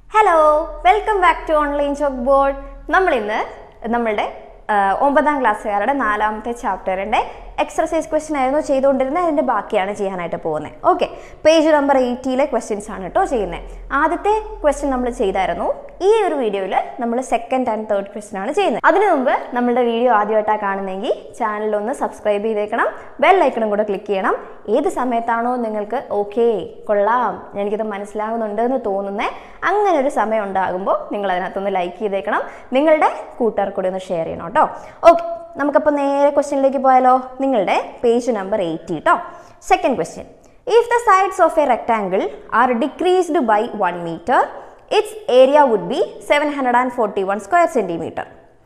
Hello, welcome back to Online Chalkboard. നമ്മളുടെ 9ാം ക്ലാസ്സുകാരുടെ 4ാമത്തെ ചാപ്റ്ററിന്റെ exercise question ആയിരുന്നു ചെയ്തുകൊണ്ടിരുന്നത്. അതിന്റെ ബാക്കിയാണ് ചെയ്യാനായിട്ട് പോകുന്നത്. ഓക്കെ, പേജ് നമ്പർ 80ലെ ക്വസ്റ്റ്യൻസ് ആണ് കേട്ടോ ചെയ്യുന്നത്. ആദ്യത്തെ ക്വസ്റ്റ്യൻ നമ്മൾ ചെയ്തായിരുന്നു. ഈ ഒരു വീഡിയോയിൽ നമ്മൾ സെക്കൻഡ് ആൻഡ് തേർഡ് ക്വസ്റ്റ്യൻ ആണ് ചെയ്യുന്നത്. അതിനു മുമ്പ് നമ്മുടെ വീഡിയോ ആദ്യമായിട്ടാണ് കാണുന്നതെങ്കിൽ ചാനൽ ഒന്ന് സബ്സ്ക്രൈബ് ചെയ്തേക്കണം, ബെൽ ഐക്കണും കൂടെ ക്ലിക്ക് ചെയ്യണം. ഏത് സമയത്താണോ നിങ്ങൾക്ക് ഓക്കെ കൊള്ളാം എനിക്കിത് മനസ്സിലാകുന്നുണ്ട് എന്ന് തോന്നുന്നത്, അങ്ങനെ ഒരു സമയം ഉണ്ടാകുമ്പോൾ നിങ്ങൾ അതിനകത്തൊന്ന് ലൈക്ക് ചെയ്തേക്കണം, നിങ്ങളുടെ കൂട്ടുകാർ കൂടി ഒന്ന് ഷെയർ ചെയ്യണം കേട്ടോ. ഓക്കെ, നമുക്കപ്പോൾ നേരെ ക്വസ്റ്റ്യനിലേക്ക് പോയാലോ. നിങ്ങളുടെ പേജ് നമ്പർ 80 കേട്ടോ. Second question, if the sides of a rectangle are decreased by 1 meter, its area would be 741 square centimeter.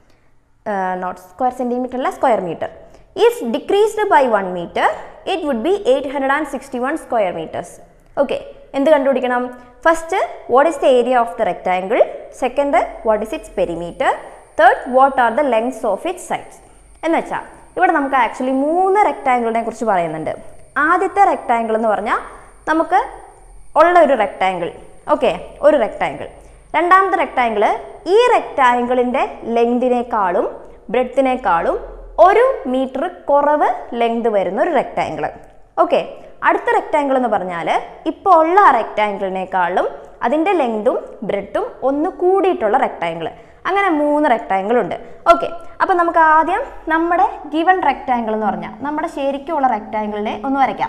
Not square centimeter, la square meter. If decreased by 1 meter, it would be 861 square meters. Okay, എന്ത് കണ്ടുപിടിക്കണം? First, what is the area of the rectangle? Second, what is its perimeter? Third, what are the lengths of its sides? എന്ന് വെച്ചാൽ ഇവിടെ നമുക്ക് actually 3 റെക്ടാങ്കിളിനെ കുറിച്ച് പറയുന്നുണ്ട്. ആദ്യത്തെ rectangle എന്ന് പറഞ്ഞാൽ നമുക്ക് ഉള്ള ഒരു റെക്ടാങ്കിൾ, ഓക്കെ, ഒരു റെക്ടാങ്കിൾ. രണ്ടാമത്തെ റെക്ടാങ്കിൾ ഈ റെക്ടാങ്കിളിൻ്റെ ലെങ്തിനേക്കാളും ബ്രെഡ്ത്തിനേക്കാളും 1 മീറ്റർ കുറവ് ലെങ്ത് വരുന്ന ഒരു റെക്ടാങ്കിൾ. ഓക്കെ, അടുത്ത റെക്ടാങ്കിൾ എന്ന് പറഞ്ഞാൽ ഇപ്പോൾ ഉള്ള ആ റെക്ടാങ്കിളിനേക്കാളും അതിൻ്റെ ലെങ്തും ബ്രെഡും ഒന്ന് കൂടിയിട്ടുള്ള റെക്ടാങ്കിൾ. അങ്ങനെ 3 റെക്ടാങ്കിൾ ഉണ്ട്. ഓക്കെ, അപ്പോൾ നമുക്ക് ആദ്യം നമ്മുടെ ഗിവൺ റെക്ടാങ്കിൾ എന്ന് പറഞ്ഞാൽ നമ്മുടെ ശരിക്കുള്ള റെക്ടാങ്കിളിനെ ഒന്ന് വരയ്ക്കാം.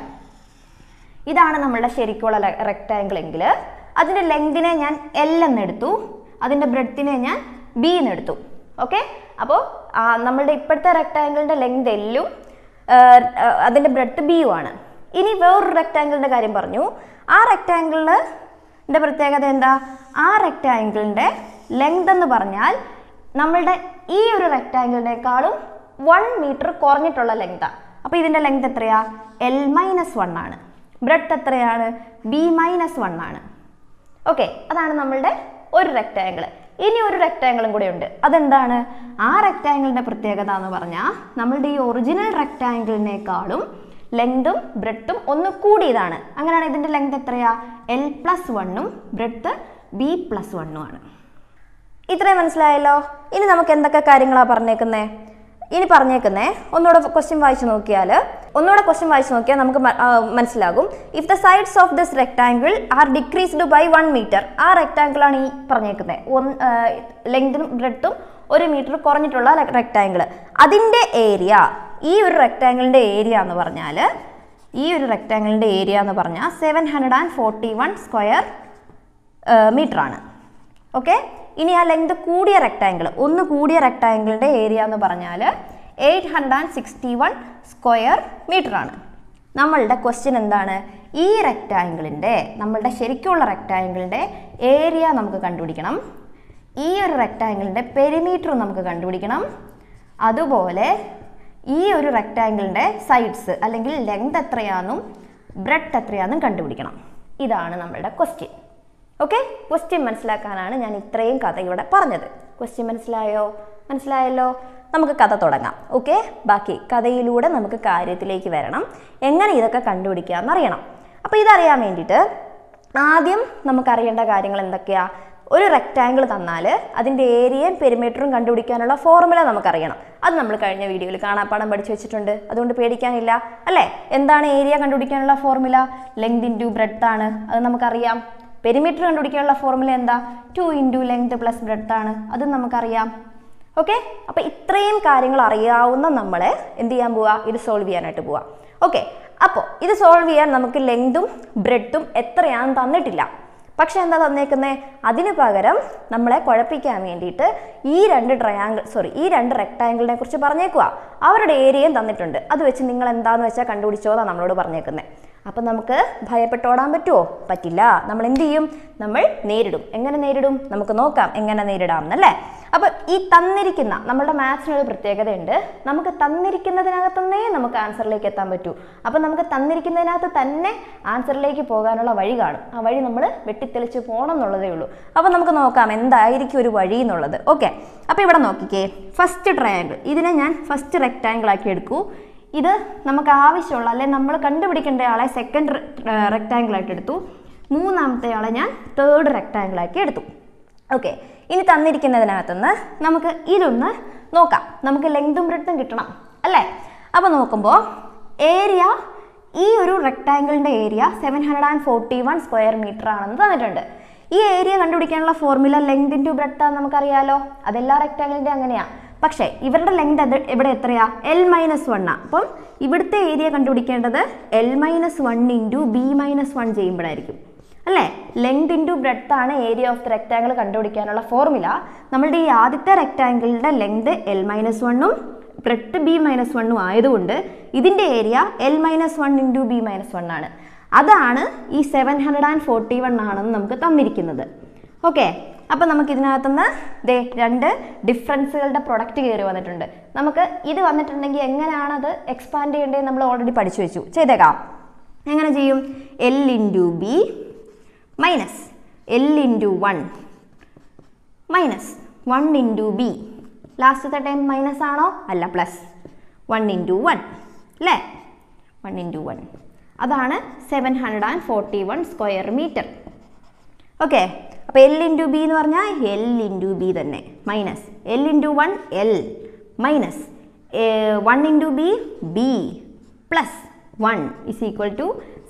ഇതാണ് നമ്മളുടെ ശരിക്കുള്ള റെക്ടാങ്കിൾ എങ്കിൽ അതിൻ്റെ ലെങ്തിനെ ഞാൻ L എന്നെടുത്തു, അതിൻ്റെ ബ്രെഡ്ത്തിനെ ഞാൻ B എന്നെടുത്തു. ഓക്കെ, അപ്പോൾ നമ്മളുടെ ഇപ്പോഴത്തെ റെക്ടാങ്കിളിൻ്റെ ലെങ്ത് L-ഉം അതിൻ്റെ ബ്രെഡ്ത്ത് B-യും ആണ്. ഇനി വേറൊരു റെക്ടാങ്കിളിൻ്റെ കാര്യം പറഞ്ഞു. ആ റെക്ടാങ്കിളിൻ്റെ പ്രത്യേകത എന്താ? ആ റെക്ടാങ്കിളിൻ്റെ ലെങ്ത് എന്ന് പറഞ്ഞാൽ നമ്മളുടെ ഈ ഒരു റെക്ടാങ്കിളിനേക്കാളും 1 മീറ്റർ കുറഞ്ഞിട്ടുള്ള ലെങ്താണ്. അപ്പോൾ ഇതിൻ്റെ ലെങ്ത് എത്രയാ? L-1 ആണ്. ബ്രെഡ്ത്ത് എത്രയാണ്? B-1 ആണ്. ഓക്കെ, അതാണ് നമ്മളുടെ ഒരു റെക്ടാങ്കിൾ. ഇനി ഒരു റെക്ടാങ്കിളും കൂടെ ഉണ്ട്. അതെന്താണ്? ആ റെക്ടാങ്കിളിൻ്റെ പ്രത്യേകത എന്ന് പറഞ്ഞാൽ നമ്മളുടെ ഈ ഒറിജിനൽ റെക്ടാങ്കിളിനേക്കാളും ലെങ്തും ബ്രെഡ്ത്തും ഒന്ന് കൂടിയതാണ്. അങ്ങനെയാണ് ഇതിൻ്റെ ലെങ്ത് എത്രയാ? L+1ഉം ബ്രെഡ്ത്ത് B+1ഉം ആണ്. ഇത്രയും മനസ്സിലായല്ലോ. ഇനി നമുക്ക് എന്തൊക്കെ കാര്യങ്ങളാണ് പറഞ്ഞേക്കുന്നത്? ഇനി പറഞ്ഞേക്കുന്നേ ഒന്നുകൂടെ ക്വസ്റ്റ്യൻ വായിച്ചു നോക്കിയാൽ നമുക്ക് മനസ്സിലാകും. If the sides of this rectangle are decreased by 1 meter, ആ റെക്ടാങ്കിളാണ് ഈ പറഞ്ഞേക്കുന്നത്. ലെങ്തും ബ്രെഡ്ത്തും 1 മീറ്റർ കുറഞ്ഞിട്ടുള്ള റെക്ടാങ്കിൾ. അതിൻ്റെ ഏരിയ, ഈ ഒരു റെക്ടാങ്കിളിൻ്റെ ഏരിയ എന്ന് പറഞ്ഞാൽ 741 സ്ക്വയർ മീറ്റർ ആണ്. ഓക്കെ, ഇനി ആ ലെങ്ത് കൂടിയ റെക്ടാങ്കിൾ, ഒന്ന് കൂടിയ റെക്ടാങ്കിളിൻ്റെ ഏരിയ എന്ന് പറഞ്ഞാൽ 861 സ്ക്വയർ മീറ്റർ ആണ്. നമ്മളുടെ ക്വസ്റ്റ്യൻ എന്താണ്? ഈ റെക്ടാങ്കിളിൻ്റെ, നമ്മളുടെ ശരിക്കുള്ള റെക്ടാങ്കിളിൻ്റെ ഏരിയ നമുക്ക് കണ്ടുപിടിക്കണം, ഈ ഒരു റെക്ടാങ്കിളിൻ്റെ പെരിമീറ്റർ നമുക്ക് കണ്ടുപിടിക്കണം, അതുപോലെ ഈ ഒരു റെക്ടാങ്കിളിൻ്റെ സൈഡ്സ് അല്ലെങ്കിൽ ലെങ്ത് എത്രയാണെന്നും ബ്രെഡ്ത്ത് എത്രയാണെന്നും കണ്ടുപിടിക്കണം. ഇതാണ് നമ്മളുടെ ക്വസ്റ്റ്യൻ. ഓക്കെ, ക്വസ്റ്റ്യൻ മനസ്സിലാക്കാനാണ് ഞാൻ ഇത്രയും കഥ ഇവിടെ പറഞ്ഞത്. ക്വസ്റ്റ്യൻ മനസ്സിലായല്ലോ. നമുക്ക് കഥ തുടങ്ങാം. ഓക്കെ, ബാക്കി കഥയിലൂടെ നമുക്ക് കാര്യത്തിലേക്ക് വരണം. എങ്ങനെ ഇതൊക്കെ കണ്ടുപിടിക്കാമെന്നറിയണം. അപ്പോൾ ഇതറിയാൻ വേണ്ടിയിട്ട് ആദ്യം നമുക്കറിയേണ്ട കാര്യങ്ങൾ എന്തൊക്കെയാണ്? ഒരു റെക്ടാങ്കിൾ തന്നാൽ അതിൻ്റെ ഏരിയയും പെരിമീറ്ററും കണ്ടുപിടിക്കാനുള്ള ഫോർമുല നമുക്കറിയണം. അത് നമ്മൾ കഴിഞ്ഞ വീഡിയോയിൽ കാണാപ്പാഠം പഠിച്ചു വെച്ചിട്ടുണ്ട്, അതുകൊണ്ട് പേടിക്കാനില്ല അല്ലേ. എന്താണ് ഏരിയ കണ്ടുപിടിക്കാനുള്ള ഫോർമുല? ലെങ്ത് ഇൻറ്റു ബ്രെഡ്ത്ത് ആണ്, അത് നമുക്കറിയാം. പെരിമീറ്റർ കണ്ടുപിടിക്കാനുള്ള ഫോർമുല എന്താ? 2 × ലെങ്ത് + ബ്രെഡ്ത്ത് ആണ്, അതും നമുക്കറിയാം. ഓക്കെ, അപ്പോൾ ഇത്രയും കാര്യങ്ങൾ അറിയാവുന്ന നമ്മളെ എന്ത് ചെയ്യാൻ പോവാ? ഇത് സോൾവ് ചെയ്യാനായിട്ട് പോവാ. ഓക്കെ, അപ്പോൾ ഇത് സോൾവ് ചെയ്യാൻ നമുക്ക് ലെങ്തും ബ്രെഡ്ത്തും എത്രയാണെന്ന് തന്നിട്ടില്ല. പക്ഷെ എന്താ തന്നേക്കുന്നത്? അതിന് പകരം നമ്മളെ കുഴപ്പിക്കാൻ വേണ്ടിയിട്ട് ഈ രണ്ട് റെക്ടാങ്കിളിനെ കുറിച്ച് പറഞ്ഞേക്കുക. അവരുടെ ഏരിയയും തന്നിട്ടുണ്ട്. അത് വെച്ച് നിങ്ങൾ എന്താണെന്ന് വെച്ചാൽ കണ്ടുപിടിച്ചോന്നാണ് നമ്മളോട് പറഞ്ഞേക്കുന്നത്. അപ്പം നമുക്ക് ഭയപ്പെട്ടോടാൻ പറ്റുമോ? പറ്റില്ല. നമ്മൾ എന്ത് ചെയ്യും? നമ്മൾ നേരിടും. എങ്ങനെ നേരിടും? നമുക്ക് നോക്കാം എങ്ങനെ നേരിടാം എന്നല്ലേ. അപ്പോൾ ഈ തന്നിരിക്കുന്ന നമ്മളുടെ മാത്സിനൊരു പ്രത്യേകതയുണ്ട്. നമുക്ക് തന്നിരിക്കുന്നതിനകത്തുനിന്നേ നമുക്ക് ആൻസറിലേക്ക് എത്താൻ പറ്റൂ. അപ്പം നമുക്ക് തന്നിരിക്കുന്നതിനകത്ത് തന്നെ ആൻസറിലേക്ക് പോകാനുള്ള വഴി കാണും. ആ വഴി നമ്മൾ വെട്ടിത്തെളിച്ച് പോകണം എന്നുള്ളതേ ഉള്ളൂ. അപ്പം നമുക്ക് നോക്കാം എന്തായിരിക്കും ഒരു വഴി എന്നുള്ളത്. ഓക്കെ, അപ്പോൾ ഇവിടെ നോക്കിക്കേ, ഫസ്റ്റ് ട്രയാങ്കിൾ, ഇതിനെ ഞാൻ ഫസ്റ്റ് റെക്ടാങ്കിൾ ആക്കി എടുക്കൂ. ഇത് നമുക്ക് ആവശ്യമുള്ള, അല്ലെങ്കിൽ നമ്മൾ കണ്ടുപിടിക്കേണ്ട ആളെ സെക്കൻഡ് റെക്ടാങ്കിൾ ആയിട്ട് എടുത്തു. മൂന്നാമത്തെ ആളെ ഞാൻ തേർഡ് റെക്ടാങ്കിൾ ആക്കി എടുത്തു. ഓക്കെ, ഇനി തന്നിരിക്കുന്നതിനകത്തുനിന്ന് നമുക്ക് ഇതൊന്ന് നോക്കാം. നമുക്ക് ലെങ്തും ബ്രെഡ്ത്തും കിട്ടണം അല്ലേ? അപ്പോൾ നോക്കുമ്പോൾ ഏരിയ, ഈ ഒരു റെക്ടാങ്കിളിൻ്റെ ഏരിയ 741 സ്ക്വയർ മീറ്റർ ആണെന്ന് തന്നിട്ടുണ്ട്. ഈ ഏരിയ കണ്ടുപിടിക്കാനുള്ള ഫോർമുല ലെങ്ത് ഇൻറ്റു ബ്രെഡ്ത്ത് ആണെന്ന് നമുക്കറിയാലോ. അതെല്ലാ റെക്ടാങ്കിളിൻ്റെ അങ്ങനെയാണ്. പക്ഷേ ഇവരുടെ ലെങ്ത് അത് ഇവിടെ എത്രയാ? L-1 ആ. അപ്പം ഇവിടുത്തെ ഏരിയ കണ്ടുപിടിക്കേണ്ടത് L-1 ഇൻറ്റു B-1 ചെയ്യുമ്പോഴായിരിക്കും അല്ലേ? ലെങ്ത് ഇൻറ്റു ബ്രെഡ്ത്ത് ആണ് ഏരിയ ഓഫ് ദ റെക്ടാങ്കിൾ കണ്ടുപിടിക്കാനുള്ള ഫോർമുല. നമ്മളുടെ ഈ ആദ്യത്തെ റെക്ടാങ്കിളിൻ്റെ ലെങ്ത് L-1 ബ്രെഡ്ത്ത് B-1 ആയതുകൊണ്ട് ഇതിൻ്റെ ഏരിയ L-1 ഇൻറ്റു B-1 ആണ്. അതാണ് ഈ 741 ആണെന്ന് നമുക്ക് തന്നിരിക്കുന്നത്. ഓക്കെ, അപ്പം നമുക്ക് ഇതിനകത്തുനിന്ന് രണ്ട് ഡിഫറൻസുകളുടെ പ്രൊഡക്റ്റ് കയറി വന്നിട്ടുണ്ട്. നമുക്ക് ഇത് വന്നിട്ടുണ്ടെങ്കിൽ എങ്ങനെയാണത് എക്സ്പാൻഡ് ചെയ്യേണ്ടത് നമ്മൾ ഓൾറെഡി പഠിച്ചു വെച്ചു. ചെയ്തേക്കാം. എങ്ങനെ ചെയ്യും? L into B minus L into 1 minus 1 into B. ലാസ്റ്റത്തെ ടൈം മൈനസ് ആണോ? അല്ല, പ്ലസ് 1 ഇൻറ്റു 1 അല്ലേ? 1 ഇൻറ്റു 1 അതാണ് 741 സ്ക്വയർ മീറ്റർ. ഓക്കെ, അപ്പോൾ L ഇൻറ്റു ബി എന്ന് പറഞ്ഞാൽ L ഇൻറ്റു ബി തന്നെ minus L into 1 L minus 1 into B B plus 1 is equal to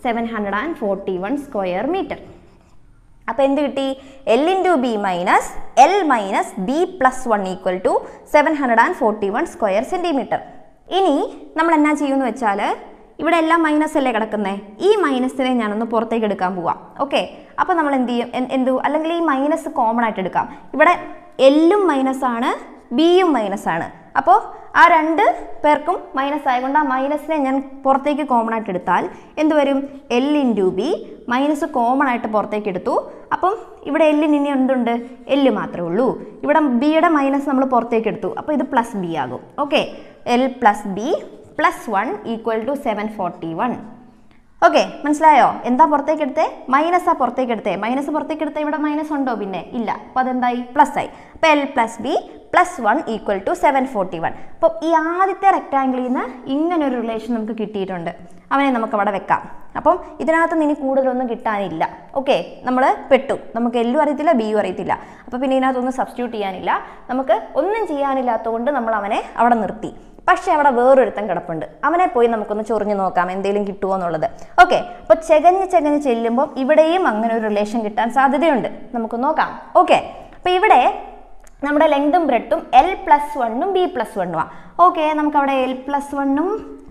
741 square metre. അപ്പോൾ എന്ത് കിട്ടി? L into B minus L minus B plus 1 equal to 741 square centimetre. ഇനി നമ്മൾ എന്നാ ചെയ്യുമെന്ന് വെച്ചാൽ ഇവിടെ എല്ലാം മൈനസ് അല്ലേ കിടക്കുന്നത്? ഈ മൈനസിനെ ഞാനൊന്ന് പുറത്തേക്ക് എടുക്കാൻ പോവാം. ഓക്കെ, അപ്പോൾ നമ്മൾ എന്ത് ചെയ്യും? അല്ലെങ്കിൽ ഈ മൈനസ് കോമൺ ആയിട്ട് എടുക്കാം. ഇവിടെ എല്ലും മൈനസ് ആണ്, ബിയും മൈനസ് ആണ്. അപ്പോൾ ആ രണ്ട് പേർക്കും മൈനസ് ആയതുകൊണ്ട് ആ മൈനസിനെ ഞാൻ പുറത്തേക്ക് കോമൺ ആയിട്ട് എടുത്താൽ എന്ത് വരും? L into B minus common ആയിട്ട് പുറത്തേക്ക് എടുത്തു. അപ്പം ഇവിടെ എല്ലിന് ഇനി എന്തുണ്ട്? L മാത്രമേ ഉള്ളൂ. ഇവിടെ ബിയുടെ മൈനസ് നമ്മൾ പുറത്തേക്ക് എടുത്തു. അപ്പോൾ ഇത് പ്ലസ് ബി ആകും. Okay, L plus B plus 1 equal to 741. Okay, മനസ്സിലായോ? എന്താ പുറത്തേക്ക് എടുത്തേ? മൈനസാ പുറത്തേക്ക് എടുത്തേ. മൈനസ് പുറത്തേക്ക് എടുത്തേ ഇവിടെ മൈനസ് ഉണ്ടോ? പിന്നെ ഇല്ല. അപ്പോൾ അതെന്തായി? പ്ലസ് ആയി. അപ്പോൾ L plus B plus 1 equal to 741. അപ്പോൾ ഈ ആദ്യത്തെ റെക്ടാങ്കിളിൽ നിന്ന് ഇങ്ങനൊരു റിലേഷൻ നമുക്ക് കിട്ടിയിട്ടുണ്ട്. അവനെ നമുക്ക് അവിടെ വെക്കാം. അപ്പം ഇതിനകത്ത് ഇനി കൂടുതലൊന്നും കിട്ടാനില്ല. ഓക്കെ, നമ്മൾ പെട്ടു. നമുക്ക് എല്ലും അറിയത്തില്ല, ബിയും അറിയത്തില്ല. അപ്പോൾ പിന്നെ ഇതിനകത്തൊന്നും സബ്സ്റ്റിറ്റ്യൂട്ട് ചെയ്യാനില്ല. നമുക്ക് ഒന്നും ചെയ്യാനില്ലാത്തതുകൊണ്ട് നമ്മൾ അവനെ അവിടെ നിർത്തി. പക്ഷെ അവിടെ വേറൊരുത്തൻ കിടപ്പുണ്ട്. അവനെ പോയി നമുക്കൊന്ന് ചൊറിഞ്ഞു നോക്കാം എന്തെങ്കിലും കിട്ടുമോ എന്നുള്ളത്. ഓക്കെ, അപ്പോൾ ചെകഞ്ഞ് ചെല്ലുമ്പോൾ ഇവിടെയും അങ്ങനെ ഒരു റിലേഷൻ കിട്ടാൻ സാധ്യതയുണ്ട്. നമുക്ക് നോക്കാം. ഓക്കെ, അപ്പോൾ ഇവിടെ നമ്മുടെ ലെങ്തും ബ്രെഡ്ത്തും L+1 B+1 ആ. ഓക്കെ, നമുക്കവിടെ L+1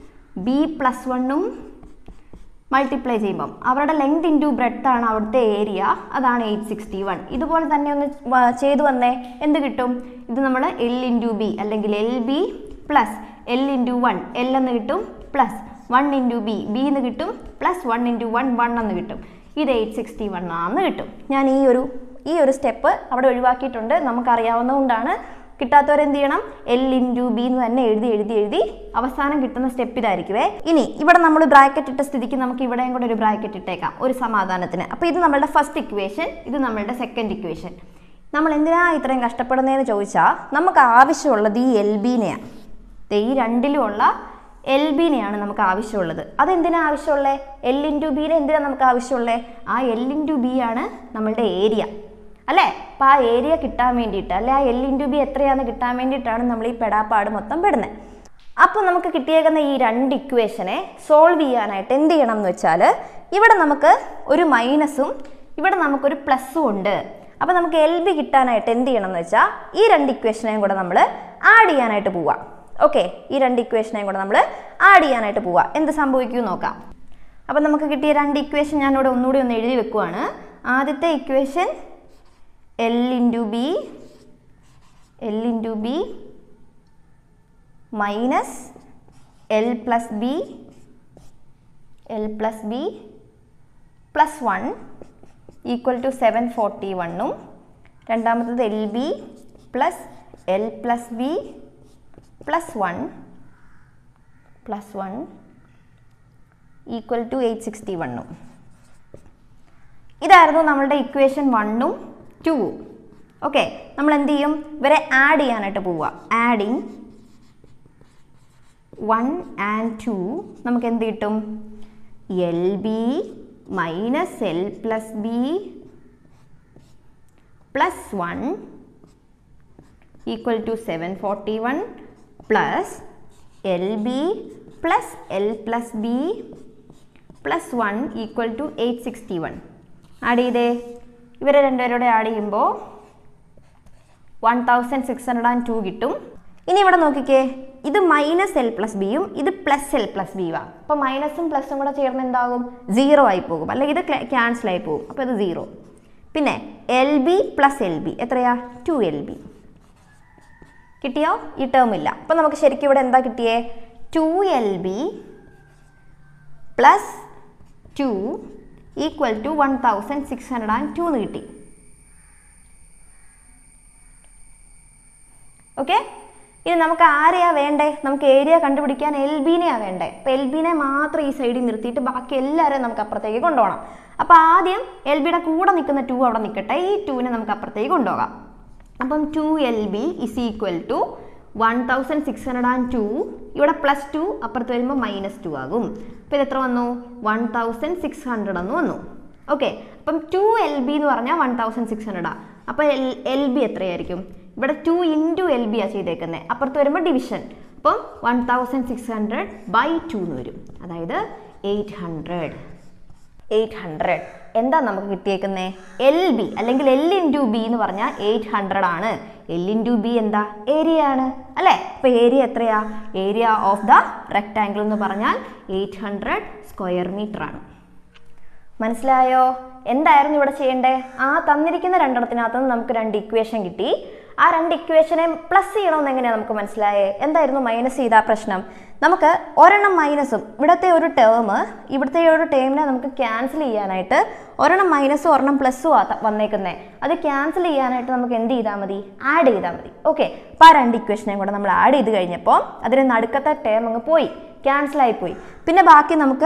B+1 മൾട്ടിപ്ലൈ ചെയ്യുമ്പം അവരുടെ ലെങ്ത് ഇൻറ്റു ബ്രെഡ്ത്ത് ആണ് അവിടുത്തെ ഏരിയ. അതാണ് 861. ഇതുപോലെ തന്നെ ഒന്ന് ചെയ്തു വന്നേ. എന്ത് കിട്ടും? ഇത് നമ്മൾ L ഇൻറ്റു ബി അല്ലെങ്കിൽ LB plus L into 1 L എന്ന് കിട്ടും പ്ലസ് 1 ഇൻറ്റു ബി എന്ന് കിട്ടും പ്ലസ് 1 ഇൻറ്റു 1 എന്ന് കിട്ടും. ഇത് 861 ആണെന്ന് കിട്ടും. ഞാൻ ഈ ഒരു സ്റ്റെപ്പ് അവിടെ ഒഴിവാക്കിയിട്ടുണ്ട്. നമുക്കറിയാവുന്നതുകൊണ്ടാണ്. കിട്ടാത്തവരെന്ത് ചെയ്യണം? L ഇൻറ്റു ബി എന്ന് തന്നെ എഴുതി അവസാനം കിട്ടുന്ന സ്റ്റെപ്പ് ഇതായിരിക്കുവേ. ഇനി ഇവിടെ നമ്മൾ ബ്രാക്കറ്റ് ഇട്ട സ്ഥിതിക്ക് നമുക്ക് ഇവിടെയും കൂടെ ഒരു ബ്രാക്കറ്റ് ഇട്ടേക്കാം ഒരു സമാധാനത്തിന്. അപ്പോൾ ഇത് നമ്മളുടെ ഫസ്റ്റ് ഇക്വേഷൻ, ഇത് നമ്മളുടെ സെക്കൻഡ് ഇക്വേഷൻ. നമ്മൾ എന്തിനാ ഇത്രയും കഷ്ടപ്പെടുന്നതെന്ന് ചോദിച്ചാൽ നമുക്ക് ആവശ്യമുള്ളത് ഈ LBനെയാണ്. ഈ രണ്ടിലുമുള്ള LBനെയാണ് നമുക്ക് ആവശ്യമുള്ളത്. അതെന്തിനാണ് ആവശ്യമുള്ളത്? L ഇൻറ്റു ബിനെ എന്തിനാണ് നമുക്ക് ആവശ്യമുള്ളത്? ആ L ഇൻറ്റു ബി ആണ് നമ്മളുടെ ഏരിയ അല്ലേ? അപ്പോൾ ആ ഏരിയ കിട്ടാൻ വേണ്ടിയിട്ട്, അല്ലെ ആ L ഇൻറ്റു ബി എത്രയാണെന്ന് കിട്ടാൻ വേണ്ടിയിട്ടാണ് നമ്മൾ ഈ പെടാപ്പാട് മൊത്തം പെടുന്നത്. അപ്പോൾ നമുക്ക് കിട്ടിയേക്കുന്ന ഈ രണ്ട് ഇക്വേഷനെ സോൾവ് ചെയ്യാനായിട്ട് എന്ത് ചെയ്യണം എന്ന് വെച്ചാൽ ഇവിടെ നമുക്ക് ഒരു മൈനസും ഇവിടെ നമുക്കൊരു പ്ലസ്സും ഉണ്ട്. അപ്പോൾ നമുക്ക് LB കിട്ടാനായിട്ട് എന്ത് ചെയ്യണം എന്ന് വെച്ചാൽ ഈ രണ്ട് ഇക്വേഷനെയും കൂടെ നമ്മൾ ആഡ് ചെയ്യാനായിട്ട് പോവാം. ഓക്കെ, ഈ രണ്ട് ഇക്വേഷനെയും കൂടെ നമ്മൾ ആഡ് ചെയ്യാനായിട്ട് പോവാം. എന്ത് സംഭവിക്കും നോക്കാം. അപ്പോൾ നമുക്ക് കിട്ടിയ രണ്ട് ഇക്വേഷൻ ഞാനിവിടെ ഒന്നുകൂടി ഒന്ന് എഴുതി വെക്കുവാണ്. ആദ്യത്തെ equation L into B minus L plus B plus 1 equal to 741. രണ്ടാമത്തത് LB plus L plus B plus 1 equal to 861. ഇതായിരുന്നു നമ്മളുടെ ഇക്വേഷൻ 1ഉം 2ഉം. ഓക്കെ, നമ്മൾ എന്ത് ചെയ്യും? ഇവരെ ആഡ് ചെയ്യാനായിട്ട് പോവുക. ആഡിങ് 1 and 2 നമുക്ക് എന്ത് കിട്ടും? LB minus L plus B plus 1 equal to 741 plus L B plus L plus B plus 1 equal to 861. Add ചെയ്തേ. ഇവരെ രണ്ടുപേരോടെ ആഡ് ചെയ്യുമ്പോൾ 1602 കിട്ടും. ഇനി ഇവിടെ നോക്കിക്കേ, ഇത് മൈനസ് എൽ പ്ലസ് ബിയും ഇത് പ്ലസ് എൽ പ്ലസ് ബിയുമാണ്. അപ്പോൾ മൈനസും പ്ലസും കൂടെ ചേർന്ന് എന്താകും? 0 ആയി പോകും, അല്ലെങ്കിൽ ഇത് ക്യാൻസൽ ആയി പോകും. അപ്പോൾ ഇത് 0. പിന്നെ L B plus L B എത്രയാ? 2LB കിട്ടിയോ? ഈ ടേം ഇല്ല. അപ്പോൾ നമുക്ക് ശരിക്കും ഇവിടെ എന്താ കിട്ടിയേ? 2LB പ്ലസ് 2 ഈക്വൽ ടു 1602 എന്ന് കിട്ടി. ഓക്കെ, ഇനി നമുക്ക് ആരെയാ വേണ്ടേ? നമുക്ക് ഏരിയ കണ്ടുപിടിക്കാൻ എൽ ബിനെയാണ് വേണ്ടേ. അപ്പോൾ എൽ ബിനെ മാത്രം ഈ സൈഡിൽ നിർത്തിയിട്ട് ബാക്കി എല്ലാവരെയും നമുക്ക് അപ്പുറത്തേക്ക് കൊണ്ടുപോകണം. അപ്പോൾ ആദ്യം എൽ ബിയുടെ കൂടെ നിൽക്കുന്ന 2 അവിടെ നിൽക്കട്ടെ. ഈ 2നെ നമുക്ക് അപ്പുറത്തേക്ക് കൊണ്ടുപോകാം. അപ്പം 2LB ഇസ് ഈക്വൽ ടു 1602. ഇവിടെ പ്ലസ് 2 അപ്പുറത്ത് വരുമ്പോൾ -2 ആകും. അപ്പോൾ ഇത് എത്ര വന്നു? 1600 എന്ന് വന്നു. ഓക്കെ, അപ്പം 2LB എന്ന് പറഞ്ഞാൽ 1600. അപ്പോൾ LB എത്രയായിരിക്കും? ഇവിടെ 2 × LB ആണ് ചെയ്തേക്കുന്നത്. അപ്പുറത്ത് വരുമ്പോൾ ഡിവിഷൻ. അപ്പം 1600/2 എന്ന് വരും. അതായത് 800. എന്താ നമുക്ക് കിട്ടിയേക്കുന്നത്? LB അല്ലെങ്കിൽ L × B എന്ന് പറഞ്ഞാൽ 800 ആണ്. L × B എന്താ? ഏരിയ ആണ് അല്ലേ? അപ്പോൾ ഏരിയ എത്രയാ? ഏരിയ ഓഫ് ദ റെക്ടാങ്കിൾ എന്ന് പറഞ്ഞാൽ 800 സ്ക്വയർ മീറ്റർ ആണ്. മനസ്സിലായോ? എന്തായിരുന്നു ഇവിടെ ചെയ്യേണ്ടേ? ആ തന്നിരിക്കുന്ന രണ്ടിടത്തിനകത്ത് നമുക്ക് 2 ഇക്വേഷൻ കിട്ടി. ആ 2 ഇക്വേഷനെ പ്ലസ് ചെയ്യണമെന്ന് എങ്ങനെയാണ് നമുക്ക് മനസ്സിലായേ? എന്തായിരുന്നു മൈനസ് ചെയ്ത പ്രശ്നം? നമുക്ക് ഒരെണ്ണം മൈനസും ഇവിടുത്തെ ഒരു ടേം ഇവിടുത്തെ ഒരു ടേമിനെ നമുക്ക് ക്യാൻസൽ ചെയ്യാനായിട്ട് ഒരെണ്ണം മൈനസും ഒരെണ്ണം പ്ലസ്സും വന്നേക്കുന്നത്. അത് ക്യാൻസൽ ചെയ്യാനായിട്ട് നമുക്ക് എന്ത് ചെയ്താൽ മതി? ആഡ് ചെയ്താൽ മതി. ഓക്കെ, അപ്പോൾ ആ 2 ഇക്വേഷനെയും കൂടെ നമ്മൾ ആഡ് ചെയ്ത് കഴിഞ്ഞപ്പോൾ അതിന് നടുക്കത്തെ ടേം അങ്ങ് പോയി, ക്യാൻസലായി പോയി. പിന്നെ ബാക്കി നമുക്ക്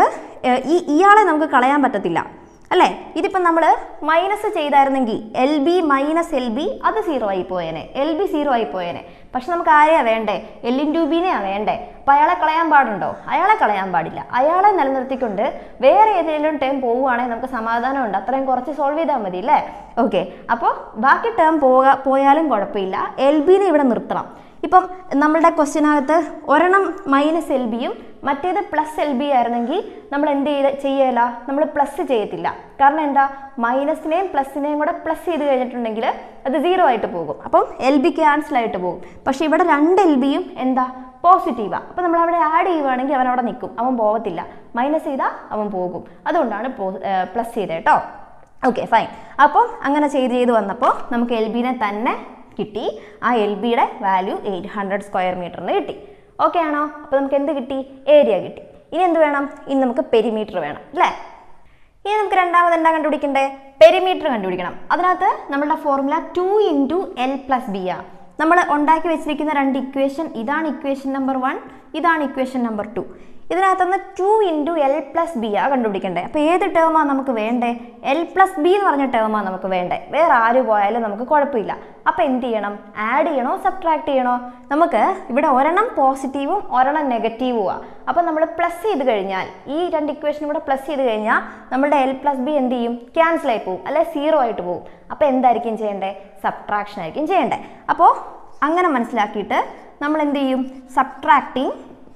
ഇയാളെ നമുക്ക് കളയാൻ പറ്റത്തില്ല അല്ലേ? ഇതിപ്പം നമ്മൾ മൈനസ് ചെയ്തായിരുന്നെങ്കിൽ LB മൈനസ് LB അത് 0 ആയി പോയേനെ, LB 0 ആയി പോയേനെ. പക്ഷെ നമുക്ക് ആരെയാ വേണ്ടേ? L × Bനെയാണ് വേണ്ടേ. അപ്പോൾ അയാളെ കളയാൻ പാടുണ്ടോ? അയാളെ കളയാൻ പാടില്ല. അയാളെ നിലനിർത്തിക്കൊണ്ട് വേറെ ഏതെങ്കിലും ടേം പോവുകയാണെങ്കിൽ നമുക്ക് സമാധാനമുണ്ട്. അത്രയും കുറച്ച് സോൾവ് ചെയ്താൽ മതി അല്ലേ? ഓക്കെ, അപ്പോൾ ബാക്കി ടേം പോയാലും കുഴപ്പമില്ല. LBനെ ഇവിടെ നിർത്തണം. ഇപ്പം നമ്മളുടെ ക്വസ്റ്റ്യനകത്ത് ഒരെണ്ണം മൈനസ് LBയും മറ്റേത് പ്ലസ് LB ആയിരുന്നെങ്കിൽ നമ്മൾ എന്ത് ചെയ്യല? നമ്മൾ പ്ലസ് ചെയ്യത്തില്ല. കാരണം എന്താ? മൈനസിനെയും പ്ലസിനെയും കൂടെ പ്ലസ് ചെയ്ത് കഴിഞ്ഞിട്ടുണ്ടെങ്കിൽ അത് 0 ആയിട്ട് പോകും. അപ്പം LB ക്യാൻസൽ ആയിട്ട് പോകും. പക്ഷെ ഇവിടെ 2 LBയും എന്താ? പോസിറ്റീവാണ്. അപ്പോൾ നമ്മൾ അവിടെ ആഡ് ചെയ്യുവാണെങ്കിൽ അവൻ അവിടെ നിൽക്കും, അവൻ പോകത്തില്ല. മൈനസ് ചെയ്താൽ അവൻ പോകും. അതുകൊണ്ടാണ് പ്ലസ് ചെയ്തത് കേട്ടോ. Okay, fine. അപ്പോൾ അങ്ങനെ ചെയ്ത് വന്നപ്പോൾ നമുക്ക് LBനെ തന്നെ കിട്ടി. ആ LBയുടെ വാല്യൂ 800 സ്ക്വയർ മീറ്ററിന് കിട്ടി. ഓക്കെ ആണോ? അപ്പോൾ നമുക്ക് എന്ത് കിട്ടി? ഏരിയ കിട്ടി. ഇനി എന്ത് വേണം? ഇനി നമുക്ക് പെരിമീറ്റർ വേണം അല്ലേ? ഇനി നമുക്ക് രണ്ടാമത് എന്താ കണ്ടുപിടിക്കണ്ടേ? പെരിമീറ്റർ കണ്ടുപിടിക്കണം. അതിനകത്ത് നമ്മളുടെ ഫോർമുല 2 × L + B ആണ്. നമ്മൾ ഉണ്ടാക്കി വെച്ചിരിക്കുന്ന 2 ഇക്വേഷൻ, ഇതാണ് ഇക്വേഷൻ നമ്പർ 1, ഇതാണ് ഇക്വേഷൻ നമ്പർ 2. ഇതിനകത്തുനിന്ന് 2 × L + B ആണ് കണ്ടുപിടിക്കണ്ടേ. അപ്പോൾ ഏത് ടേമാണ് നമുക്ക് വേണ്ടേ? L + B എന്ന് പറഞ്ഞ ടേമാണ് നമുക്ക് വേണ്ടേ. വേറെ ആര് പോയാലും നമുക്ക് കുഴപ്പമില്ല. അപ്പോൾ എന്ത് ചെയ്യണം? ആഡ് ചെയ്യണോ സബ്ട്രാക്ട് ചെയ്യണോ? നമുക്ക് ഇവിടെ ഒരെണ്ണം പോസിറ്റീവും ഒരെണ്ണം നെഗറ്റീവുമാണ്. അപ്പോൾ നമ്മൾ പ്ലസ് ചെയ്ത് കഴിഞ്ഞാൽ ഈ 2 ഇക്വേഷനും കൂടെ പ്ലസ് ചെയ്ത് കഴിഞ്ഞാൽ നമ്മുടെ L + B എന്ത് ചെയ്യും? ക്യാൻസൽ ആയി പോകും, അല്ലെ 0 ആയിട്ട് പോകും. അപ്പോൾ എന്തായിരിക്കും ചെയ്യേണ്ടേ? സബ്ട്രാക്ഷൻ ആയിരിക്കും ചെയ്യേണ്ടേ. അപ്പോൾ അങ്ങനെ മനസ്സിലാക്കിയിട്ട് നമ്മൾ എന്ത് ചെയ്യും? Subtracting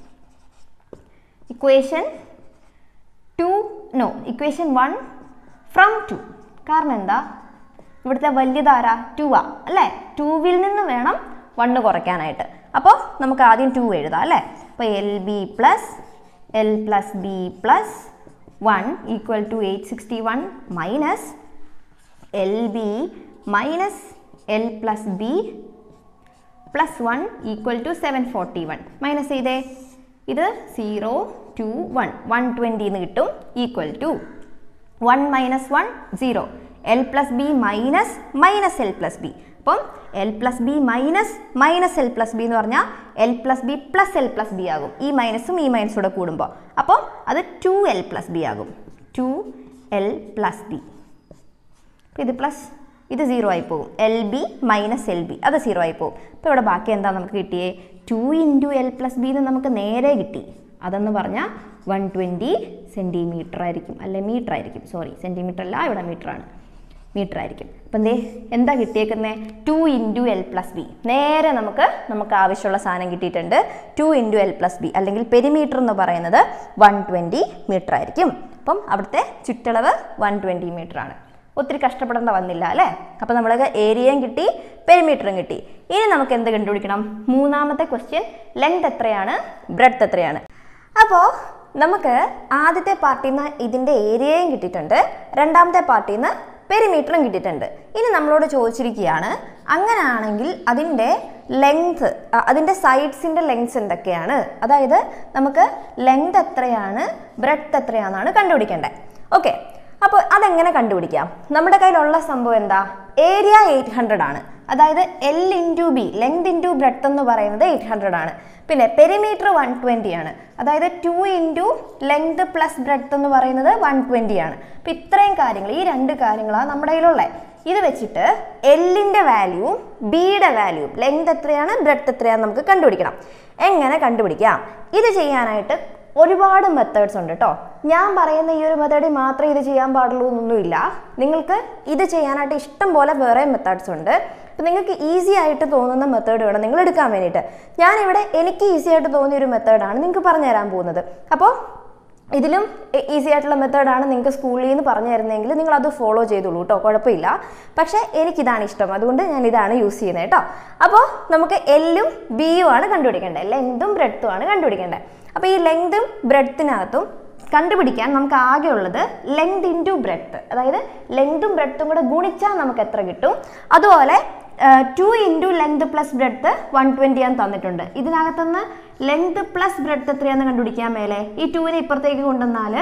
equation 1 from 2. കാരണം എന്താ? ഇവിടുത്തെ വലിയതാരാ? 2 ആ അല്ലേ? 2വിൽ നിന്ന് വേണം 1 കുറയ്ക്കാനായിട്ട്. അപ്പോൾ നമുക്ക് ആദ്യം 2 എഴുതാം അല്ലേ? അപ്പോൾ LB + L + B + 1 equal to 861 minus LB minus L + B + 1 equal to 741. Minus ചെയ്തേ. ഇത് 0 2 1 120 എന്ന് കിട്ടും. Equal to 1 - 1 0 L + B minus L + B. അപ്പം L + B minus L + B എന്ന് പറഞ്ഞാൽ L + B + L + B ആകും. ഈ മൈനസും ഈ മൈനസും കൂടെ കൂടുമ്പോൾ അപ്പം അത് 2L + B ആകും. 2L + B. അപ്പോൾ ഇത് പ്ലസ് ഇത് 0 ആയി പോകും. LB മൈനസ് LB അത് 0 ആയി പോകും. അപ്പോൾ ഇവിടെ ബാക്കി എന്താ നമുക്ക് കിട്ടിയേ? 2 × L + B എന്ന് നമുക്ക് നേരെ കിട്ടി. അതെന്ന് പറഞ്ഞാൽ 120 സെൻറ്റിമീറ്റർ ആയിരിക്കും, അല്ലെ മീറ്റർ ആയിരിക്കും. സോറി, സെൻറ്റിമീറ്റർ അല്ല, ഇവിടെ മീറ്റർ ആണ്. മീറ്റർ ആയിരിക്കും. അപ്പം എന്താ കിട്ടിയേക്കുന്നത്? 2 × L+B. നേരെ നമുക്ക് ആവശ്യമുള്ള സാധനം കിട്ടിയിട്ടുണ്ട്. 2 × L+B അല്ലെങ്കിൽ പെരിമീറ്റർ എന്ന് പറയുന്നത് 120 മീറ്റർ ആയിരിക്കും. അപ്പം അവിടുത്തെ ചുറ്റളവ് 120 മീറ്റർ ആണ്. ഒത്തിരി കഷ്ടപ്പെടേണ്ട വന്നില്ല അല്ലേ? അപ്പം നമ്മൾക്ക് ഏരിയയും കിട്ടി, പെരിമീറ്ററും കിട്ടി. ഇനി നമുക്ക് എന്ത് കണ്ടുപിടിക്കണം? മൂന്നാമത്തെ ക്വസ്റ്റ്യൻ, ലെങ്ത് എത്രയാണ്, ബ്രെഡ്ത്ത് എത്രയാണ്? അപ്പോൾ നമുക്ക് ആദ്യത്തെ പാർട്ടിയിൽ നിന്ന് ഇതിൻ്റെ ഏരിയയും കിട്ടിയിട്ടുണ്ട്, രണ്ടാമത്തെ പാർട്ടിയിൽ നിന്ന് പെരിമീറ്ററും കിട്ടിയിട്ടുണ്ട്. ഇനി നമ്മളോട് ചോദിച്ചിരിക്കുകയാണ്, അങ്ങനെയാണെങ്കിൽ അതിൻ്റെ ലെങ്ത്, അതിൻ്റെ സൈഡ്സിൻ്റെ ലെങ്ത്സ് എന്തൊക്കെയാണ്? അതായത് നമുക്ക് ലെങ്ത് എത്രയാണ്, ബ്രെഡ്ത്ത് എത്രയാണെന്നാണ് കണ്ടുപിടിക്കേണ്ടത്. ഓക്കെ, അപ്പോൾ അതെങ്ങനെ കണ്ടുപിടിക്കാം? നമ്മുടെ കയ്യിലുള്ള സംഭവം എന്താ? ഏരിയ 800 ആണ്. അതായത് L × B, ലെങ്ത് × ബ്രെഡ്ത്ത് എന്ന് പറയുന്നത് 800 ആണ്. പിന്നെ പെരിമീറ്റർ 120 ആണ്. അതായത് 2 × ലെങ്ത് + ബ്രെഡ്ത്ത് എന്ന് പറയുന്നത് 120 ആണ്. അപ്പം ഇത്രയും കാര്യങ്ങൾ, ഈ രണ്ട് കാര്യങ്ങളാണ് നമ്മുടെ കയ്യിലുള്ളത്. ഇത് വെച്ചിട്ട് എല്ലിൻ്റെ വാല്യൂവും ബിയുടെ വാല്യൂവും, ലെങ്ത് എത്രയാണ്, ബ്രെഡ്ത്ത് എത്രയാണെന്ന് നമുക്ക് കണ്ടുപിടിക്കണം. എങ്ങനെ കണ്ടുപിടിക്കാം? ഇത് ചെയ്യാനായിട്ട് ഒരുപാട് മെത്തേഡ്സ് ഉണ്ട് കേട്ടോ. ഞാൻ പറയുന്ന ഈ ഒരു മെത്തേഡിൽ മാത്രമേ ഇത് ചെയ്യാൻ പാടുള്ളൂ എന്നൊന്നുമില്ല. നിങ്ങൾക്ക് ഇത് ചെയ്യാനായിട്ട് ഇഷ്ടം പോലെ വേറെ മെത്തേഡ്സ് ഉണ്ട്. അപ്പം നിങ്ങൾക്ക് ഈസി ആയിട്ട് തോന്നുന്ന മെത്തേഡ് വേണം നിങ്ങൾ എടുക്കാൻ വേണ്ടിയിട്ട്. ഞാനിവിടെ എനിക്ക് ഈസി ആയിട്ട് തോന്നിയ ഒരു മെത്തേഡാണ് നിങ്ങൾക്ക് പറഞ്ഞു തരാൻ പോകുന്നത്. അപ്പോൾ ഇതിലും ഈസി ആയിട്ടുള്ള മെത്തേഡാണ് നിങ്ങൾക്ക് സ്കൂളിൽ നിന്ന് പറഞ്ഞു തരുന്നതെങ്കിൽ നിങ്ങൾ അത് ഫോളോ ചെയ്തോളൂ കേട്ടോ, കുഴപ്പമില്ല. പക്ഷേ എനിക്കിതാണ് ഇഷ്ടം, അതുകൊണ്ട് ഞാൻ ഇതാണ് യൂസ് ചെയ്യുന്നത് കേട്ടോ. അപ്പോൾ നമുക്ക് എല്ലും ബിയും ആണ് കണ്ടുപിടിക്കേണ്ടത്, ലെങ്തും ബ്രെഡ്ത്തും ആണ് കണ്ടുപിടിക്കേണ്ടത്. അപ്പോൾ ഈ ലെങ്തും ബ്രെഡ്ത്തിനകത്തും കണ്ടുപിടിക്കാൻ നമുക്ക് ആകെ ഉള്ളത് ലെങ്ത് × ബ്രെഡ്ത്ത്. അതായത് ലെങ്തും ബ്രെഡ്ത്തും കൂടെ ഗുണിച്ചാൽ നമുക്ക് എത്ര കിട്ടും. അതുപോലെ 2 × ലെങ്ത് + ബ്രെഡ്ത്ത് 120 ആണ് തന്നിട്ടുണ്ട്. ഇതിനകത്തുനിന്ന് ലെങ്ത് + ബ്രെഡ്ത്ത് എത്രയാണെന്ന് കണ്ടുപിടിക്കാൻ മേലെ ഈ 2നെ ഇപ്പുറത്തേക്ക് കൊണ്ടുവന്നാൽ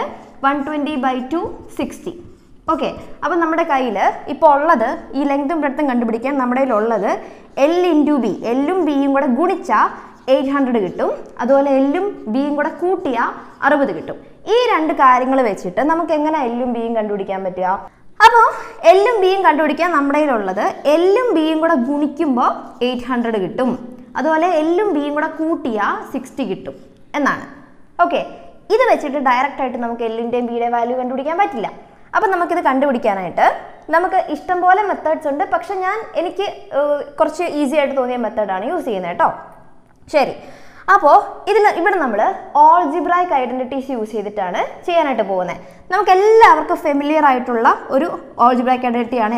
120/2 60. ഓക്കെ, അപ്പം നമ്മുടെ കയ്യിൽ ഇപ്പോൾ ഉള്ളത് ഈ ലെങ്തും ബ്രെഡ്ത്തും കണ്ടുപിടിക്കാൻ നമ്മുടെ കയ്യിലുള്ളത് L × B, എല്ലും ബിയും കൂടെ ഗുണിച്ചാൽ 800 കിട്ടും. അതുപോലെ എല്ലും ബിയും കൂടെ കൂട്ടിയാൽ 60 കിട്ടും. ഈ രണ്ട് കാര്യങ്ങൾ വെച്ചിട്ട് നമുക്ക് എങ്ങനെ എല്ലും ബിയും കണ്ടുപിടിക്കാൻ പറ്റുക? അപ്പോൾ എല്ലും ബിയും കണ്ടുപിടിക്കാൻ നമ്മുടെ കയ്യിലുള്ളത് എല്ലും ബിയും കൂടെ ഗുണിക്കുമ്പോൾ 800 കിട്ടും. അതുപോലെ എല്ലും ബിയും കൂടെ കൂട്ടിയാൽ 60 കിട്ടും എന്നാണ്. ഓക്കെ, ഇത് വെച്ചിട്ട് ഡയറക്റ്റ് ആയിട്ട് നമുക്ക് എല്ലിൻ്റെയും ബിയുടെയും വാല്യൂ കണ്ടുപിടിക്കാൻ പറ്റില്ല. അപ്പം നമുക്കിത് കണ്ടുപിടിക്കാനായിട്ട് നമുക്ക് ഇഷ്ടംപോലെ മെത്തേഡ്സ് ഉണ്ട്. പക്ഷെ എനിക്ക് കുറച്ച് ഈസി ആയിട്ട് തോന്നിയ മെത്തേഡാണ് യൂസ് ചെയ്യുന്നത് കേട്ടോ. ശരി, അപ്പോൾ ഇവിടെ നമ്മൾ ഓൾജിബ്രായിക് ഐഡൻറ്റിറ്റീസ് യൂസ് ചെയ്തിട്ടാണ് ചെയ്യാനായിട്ട് പോകുന്നത്. നമുക്ക് എല്ലാവർക്കും ഫെമിലിയർ ആയിട്ടുള്ള ഒരു ഓൾജിബ്രായിക് ഐഡൻറ്റിറ്റിയാണ്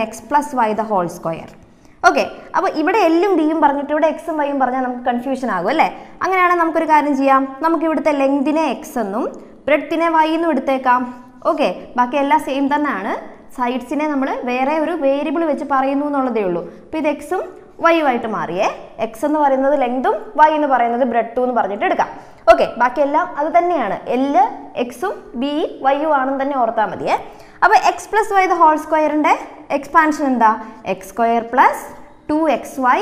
x+y². ഓക്കെ, അപ്പോൾ ഇവിടെ എല്ലും ബിയും പറഞ്ഞിട്ട് ഇവിടെ എക്സും വൈയും പറഞ്ഞാൽ നമുക്ക് കൺഫ്യൂഷൻ ആകും അല്ലേ? അങ്ങനെയാണെങ്കിൽ നമുക്കൊരു കാര്യം ചെയ്യാം, നമുക്ക് ഇവിടുത്തെ ലെങ്തിനെ എക്സ് എന്നും ബ്രെഡ്ത്തിനെ വൈ എന്നും എടുത്തേക്കാം. ഓക്കെ, ബാക്കി എല്ലാം സെയിം തന്നെയാണ്. സൈഡ്സിനെ നമ്മൾ വേറെ ഒരു വേരിയബിൾ വെച്ച് പറയുന്നു എന്നുള്ളതേ ഉള്ളൂ. അപ്പോൾ ഇത് എക്സും വൈയുമായിട്ട് മാറിയേ. എക്സ് എന്ന് പറയുന്നത് ലെങ്തും വൈ എന്ന് പറയുന്നത് ബ്രെഡ്ത്തും എന്ന് പറഞ്ഞിട്ട് എടുക്കാം. ഓക്കെ, ബാക്കിയെല്ലാം അത് തന്നെയാണ്. എല്ല് എക്സും ബി വൈയും ആണെന്ന് തന്നെ ഓർത്താൽ മതിയേ. അപ്പോൾ x+y² എക്സ്പാൻഷൻ എന്താ? x² + 2xy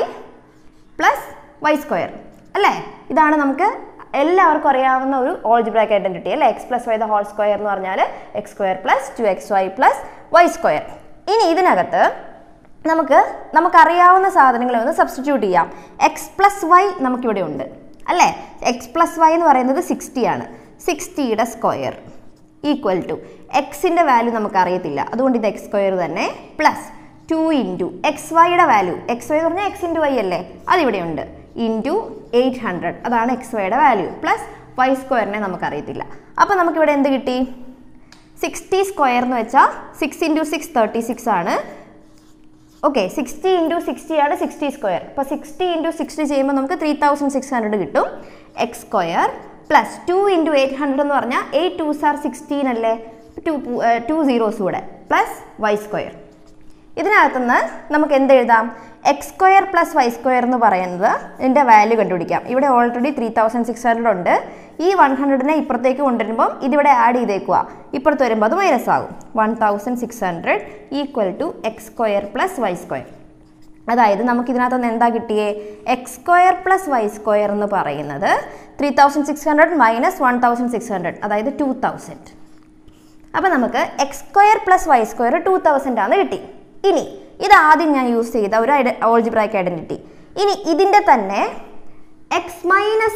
+ y² അല്ലേ? ഇതാണ് നമുക്ക് എല്ലാവർക്കും അറിയാവുന്ന ഒരു ഓൾജിബ്രായിക് ഐഡൻറ്റിറ്റി അല്ലേ? x+y² എന്ന് പറഞ്ഞാൽ x² + 2xy + y². ഇനി ഇതിനകത്ത് നമുക്കറിയാവുന്ന സാധനങ്ങളെ ഒന്ന് സബ്സ്റ്റിറ്റ്യൂട്ട് ചെയ്യാം. x+y നമുക്കിവിടെ ഉണ്ട് അല്ലേ? x+y എന്ന് പറയുന്നത് 60 ആണ്. 60യുടെ സ്ക്വയർ ഈക്വൽ ടു എക്സിൻ്റെ വാല്യൂ നമുക്കറിയത്തില്ല, അതുകൊണ്ട് ഇത് x² തന്നെ പ്ലസ് 2 × xyയുടെ വാല്യൂ. xy എന്ന് പറഞ്ഞാൽ x × y അല്ലേ? അതിവിടെ ഉണ്ട്. × 800 അതാണ് xyയുടെ വാല്യൂ പ്ലസ് y² നമുക്കറിയത്തില്ല. അപ്പോൾ നമുക്കിവിടെ എന്ത് കിട്ടി? 60² എന്ന് വെച്ചാൽ 6 × 6 36 ആണ്. ഓക്കെ, 60 × 60 ആണ് 60². അപ്പോൾ 60 × 60 ചെയ്യുമ്പോൾ നമുക്ക് 3600 കിട്ടും. x² പ്ലസ് 2 × 800 എന്ന് പറഞ്ഞാൽ 8 2s are 16 അല്ലേ? 2 zeros കൂടെ പ്ലസ് y². ഇതിനകത്തുനിന്ന് നമുക്ക് എന്ത് എഴുതാം? x² + y² എന്ന് പറയുന്നത് ഇതിൻ്റെ വാല്യൂ കണ്ടുപിടിക്കാം. ഇവിടെ ഓൾറെഡി 3600 ഉണ്ട്. ഈ 100നെ ഇപ്പുറത്തേക്ക് കൊണ്ടുവരുമ്പം ഇതിവിടെ ആഡ് ചെയ്തേക്കുക. ഇപ്പുറത്ത് വരുമ്പോൾ അത് മൈനസ് ആകും. 1600 ഈക്വൽ ടു x² + y². അതായത് നമുക്ക് ഇതിനകത്തുനിന്ന് എന്താ കിട്ടിയേ? x² + y² എന്ന് പറയുന്നത് 3600 - 1600 അതായത് 2000. അപ്പോൾ നമുക്ക് x² + y² 2000 ആണ് കിട്ടി. ഇനി ഇത് ആദ്യം ഞാൻ യൂസ് ചെയ്ത ഒരു ഓൾജിബ്രായിക് ഐഡൻറ്റിറ്റി. ഇനി ഇതിൻ്റെ തന്നെ x -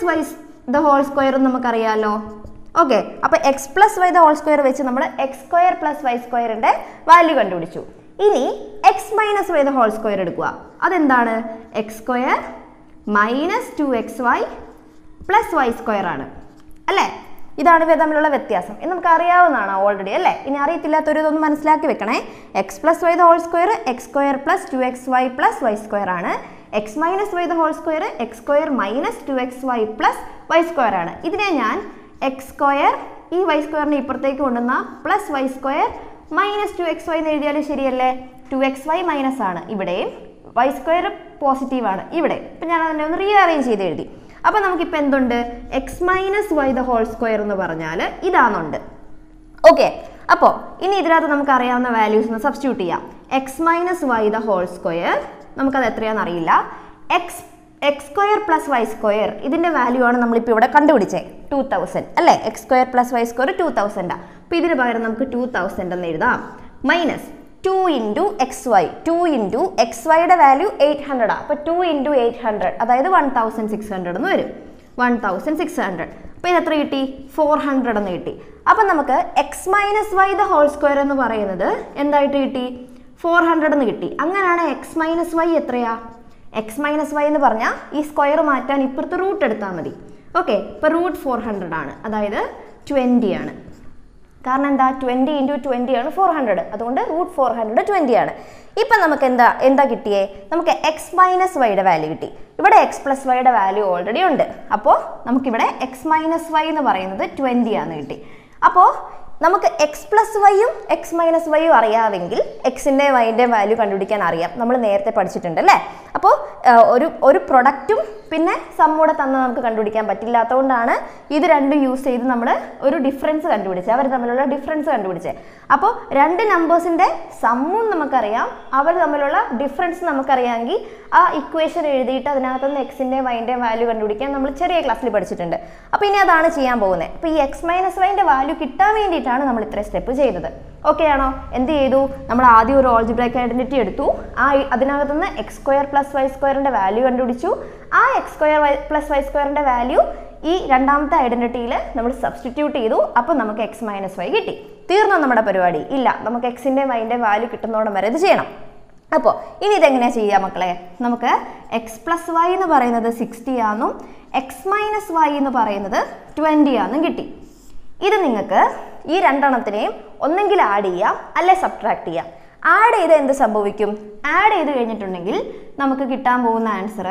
y² നമുക്കറിയാമല്ലോ. ഓക്കെ, അപ്പോൾ x + y² വെച്ച് നമ്മൾ x² + y² വാല്യൂ കണ്ടുപിടിച്ചു. ഇനി X minus Y the whole square എടുക്കുക. അതെന്താണ്? X square minus 2xy plus Y square ആണ് അല്ലേ? ഇതാണ് ഇവ തമ്മിലുള്ള വ്യത്യാസം. ഇത് നമുക്ക് അറിയാവുന്നതാണ് ഓൾറെഡി അല്ലേ? ഇനി അറിയത്തില്ലാത്തൊരു ഇതൊന്ന് മനസ്സിലാക്കി വെക്കണേ. X plus Y the whole square X square plus 2xy plus Y square ആണ്. X minus Y the whole square X square minus 2xy plus Y square ആണ്. ഇതിനെ ഞാൻ എക്സ് സ്ക്വയർ ഈ വൈ സ്ക്വയറിനെ ഇപ്പുറത്തേക്ക് കൊണ്ടുവന്ന plus Y square minus 2xy എന്ന് എഴുതിയാലും ശരിയല്ലേ? 2xy മൈനസ് ആണ് ഇവിടെയും, വൈ സ്ക്വയർ പോസിറ്റീവ് ആണ് ഇവിടെ. അപ്പം ഞാൻ അതിനെ ഒന്ന് റീഅറേഞ്ച് ചെയ്ത് എഴുതി. അപ്പം നമുക്കിപ്പോൾ എന്തുണ്ട്? X minus Y the whole square എന്ന് പറഞ്ഞാൽ ഇതാണുണ്ട്. ഓക്കെ, അപ്പോൾ ഇനി ഇതിനകത്ത് നമുക്ക് അറിയാവുന്ന വാല്യൂസ് ഒന്ന് സബ്സ്റ്റിറ്റ്യൂട്ട് ചെയ്യാം. X minus Y the whole square നമുക്കത് എത്രയാണെന്ന് അറിയില്ല. X square plus Y square ഇതിൻ്റെ വാല്യൂ ആണ് നമ്മളിപ്പോൾ ഇവിടെ കണ്ടുപിടിച്ചത് 2000 അല്ലേ? X square plus Y square 2000. അപ്പോൾ ഇതിന് പകരം നമുക്ക് 2000 എന്ന് എഴുതാം. Minus 2 into X Y, 2 into X വൈയുടെ വാല്യൂ 800 ആണ്. അപ്പോൾ 2 ഇൻറ്റു 800 അതായത് 1600 എന്ന് വരും. 1600. അപ്പോൾ ഇത് എത്ര കിട്ടി? 400 എന്ന് കിട്ടി. അപ്പം നമുക്ക് X minus Y the whole square എന്ന് പറയുന്നത് എന്തായിട്ട് കിട്ടി? 400 എന്ന് കിട്ടി. അങ്ങനെയാണ് എക്സ് മൈനസ് വൈ എത്രയാ? എക്സ് മൈനസ് വൈ എന്ന് പറഞ്ഞാൽ ഈ സ്ക്വയർ മാറ്റാൻ ഇപ്പുറത്ത് റൂട്ട് എടുത്താൽ മതി. ഓക്കെ, ഇപ്പോൾ റൂട്ട് 400 ആണ്, അതായത് 20 ആണ്. കാരണം എന്താ? 20 ഇൻറ്റു 20 ആണ് 400, അതുകൊണ്ട് റൂട്ട് 400 20 ആണ്. ഇപ്പം നമുക്ക് എന്താ കിട്ടിയേ? നമുക്ക് എക്സ് മൈനസ് വൈയുടെ വാല്യൂ കിട്ടി. ഇവിടെ എക്സ് പ്ലസ് വൈയുടെ വാല്യൂ ഓൾറെഡി ഉണ്ട്. അപ്പോൾ നമുക്കിവിടെ എക്സ് മൈനസ് വൈ എന്ന് പറയുന്നത് 20 ആണെന്ന് കിട്ടി. അപ്പോൾ നമുക്ക് എക്സ് പ്ലസ് വൈയും എക്സ് മൈനസ് വൈയും അറിയാമെങ്കിൽ എക്സിൻ്റെ വൈൻ്റെ വാല്യൂ കണ്ടുപിടിക്കാൻ അറിയാം. നമ്മൾ നേരത്തെ പഠിച്ചിട്ടുണ്ട് അല്ലേ? അപ്പോൾ ഒരു പ്രൊഡക്റ്റും പിന്നെ സമ്മൂടെ തന്ന് നമുക്ക് കണ്ടുപിടിക്കാൻ പറ്റില്ലാത്തതുകൊണ്ടാണ് ഇത് രണ്ടും യൂസ് ചെയ്ത് നമ്മൾ ഒരു ഡിഫറൻസ് കണ്ടുപിടിച്ചത്, അവർ തമ്മിലുള്ള ഡിഫറൻസ് കണ്ടുപിടിച്ചത്. അപ്പോൾ രണ്ട് നമ്പേഴ്സിൻ്റെ സമ്മും നമുക്കറിയാം, അവർ തമ്മിലുള്ള ഡിഫറൻസ് നമുക്കറിയാമെങ്കിൽ ആ ഇക്വേഷൻ എഴുതിയിട്ട് അതിനകത്തുനിന്ന് എക്സിൻ്റെ വൈൻ്റെ വാല്യൂ കണ്ടുപിടിക്കാൻ നമ്മൾ ചെറിയ ക്ലാസ്സിൽ പഠിച്ചിട്ടുണ്ട്. അപ്പോൾ ഇനി അതാണ് ചെയ്യാൻ പോകുന്നത്. അപ്പോൾ ഈ എക്സ് മൈനസ് വൈൻ്റെ വാല്യൂ കിട്ടാൻ വേണ്ടിയിട്ടാണ് നമ്മൾ ഇത്രയും സ്റ്റെപ്പ് ചെയ്തത്. ഓക്കെ ആണോ? എന്ത് ചെയ്തു? നമ്മൾ ആദ്യം ഒരു ഓൾജിബ്രൈക് ഐഡന്റിറ്റി എടുത്തു. അതിനകത്തുനിന്ന് എക്സ് സ്ക്വയർ പ്ലസ് വൈ സ്ക്വയറിൻ്റെ വാല്യൂ കണ്ടുപിടിച്ചു. ആ എക്സ് സ്ക്വയർ പ്ലസ് വൈ സ്ക്വയറിൻ്റെ വാല്യൂ ഈ രണ്ടാമത്തെ ഐഡന്റിറ്റിയിൽ നമ്മൾ സബ്സ്റ്റിറ്റ്യൂട്ട് ചെയ്തു. അപ്പോൾ നമുക്ക് എക്സ് മൈനസ് വൈ കിട്ടി. തീർന്നോ നമ്മുടെ പരിപാടി? ഇല്ല, നമുക്ക് എക്സിൻ്റെ വൈൻ്റെ വാല്യൂ കിട്ടുന്നതോടെ വരെ ഇത് ചെയ്യണം. അപ്പോൾ ഇനി ഇതെങ്ങനെയാണ് ചെയ്യുക മക്കളെ? നമുക്ക് എക്സ് പ്ലസ് വൈ എന്ന് പറയുന്നത് 60 ആണെന്നും എക്സ് മൈനസ് വൈ എന്ന് പറയുന്നത് 20 ആണെന്നും കിട്ടി. ഇത് നിങ്ങൾക്ക് ഈ രണ്ടെണ്ണത്തിനെയും ഒന്നെങ്കിൽ ആഡ് ചെയ്യാം അല്ലെ സബ്ട്രാക്ട് ചെയ്യാം. ആഡ് ചെയ്ത് എന്ത് സംഭവിക്കും? ആഡ് ചെയ്ത് കഴിഞ്ഞിട്ടുണ്ടെങ്കിൽ നമുക്ക് കിട്ടാൻ പോകുന്ന ആൻസർ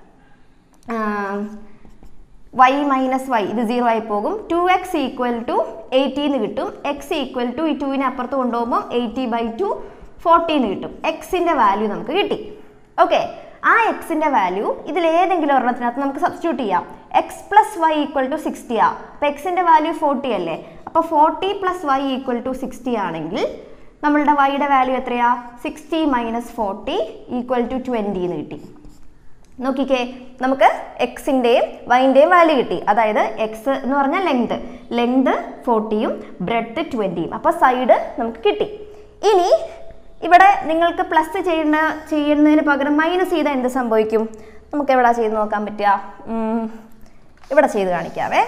y മൈനസ് വൈ, ഇത് 0 ആയി പോകും. 2x ഈക്വൽ ടു 80 എന്ന് കിട്ടും. എക്സ് ഈക്വൽ ടു ഈ 2നെ അപ്പുറത്ത് കൊണ്ടുപോകുമ്പോൾ 80/2 40 എന്ന് കിട്ടും. എക്സിൻ്റെ വാല്യൂ നമുക്ക് കിട്ടി. ഓക്കെ, ആ എക്സിൻ്റെ വാല്യൂ ഇതിലേതെങ്കിലും ഒരെണ്ണത്തിനകത്ത് നമുക്ക് സബ്സ്റ്റിറ്റ്യൂട്ട് ചെയ്യാം. X plus Y equal to 60 ആ. അപ്പോൾ എക്സിൻ്റെ വാല്യൂ 40 അല്ലേ? അപ്പോൾ 40 പ്ലസ് വൈ ഈക്വൽ ടു 60 ആണെങ്കിൽ നമ്മളുടെ വൈയുടെ വാല്യൂ എത്രയാ? 60 മൈനസ് 40 ഈക്വൽ ടു 20 എന്ന് കിട്ടി. നോക്കിക്കേ, നമുക്ക് എക്സിൻ്റെയും വൈൻ്റെയും വാല്യൂ കിട്ടി. അതായത് എക്സ് എന്ന് പറഞ്ഞാൽ ലെങ്ത് 40യും ബ്രെഡ്ത്ത് 20യും. അപ്പോൾ സൈഡ് നമുക്ക് കിട്ടി. ഇനി ഇവിടെ നിങ്ങൾക്ക് പ്ലസ് ചെയ്യുന്നതിന് പകരം മൈനസ് ചെയ്താൽ എന്ത് സംഭവിക്കും? നമുക്ക് എവിടെ ചെയ്ത് നോക്കാൻ പറ്റുക? ഇവിടെ ചെയ്ത് കാണിക്കാവേ.